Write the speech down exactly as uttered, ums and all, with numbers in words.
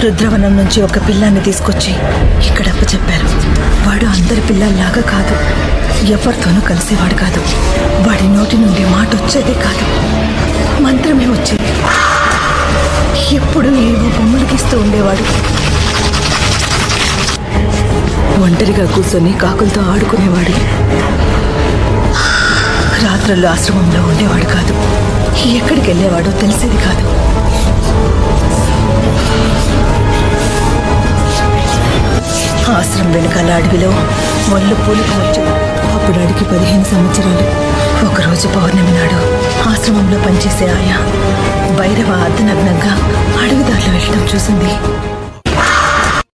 రుద్రవనం నుంచి ఒక పిల్లాన్ని తీసుకొచ్చి ఇక్కడ అప్పచెప్పారు. వాడు అందరి పిల్లల్లాగా కాదు, ఎవరితోనూ కలిసేవాడు కాదు. వాడి నోటి నుండి మాట వచ్చేదే కాదు, మంత్రమే వచ్చేది. ఎప్పుడు ఏవో బొమ్మలు గీస్తూ ఉండేవాడు. ఒంటరిగా కూర్చొని కాకులతో ఆడుకునేవాడు. రాత్రుల్లో ఆశ్రమంలో ఉండేవాడు కాదు, ఎక్కడికి వెళ్ళేవాడో తెలిసేది కాదు. ఆశ్రమం వెనుకాల అడవిలో ఒళ్ళు పూలకు వచ్చాడు. అప్పుడు అడిగి పదిహేను సంవత్సరాలు. ఒకరోజు పౌర్ణమి నాడు ఆశ్రమంలో పనిచేసే ఆయా భైరవ అర్ధనగ్నంగా అడవిదారిలో వెళ్ళడం చూసింది.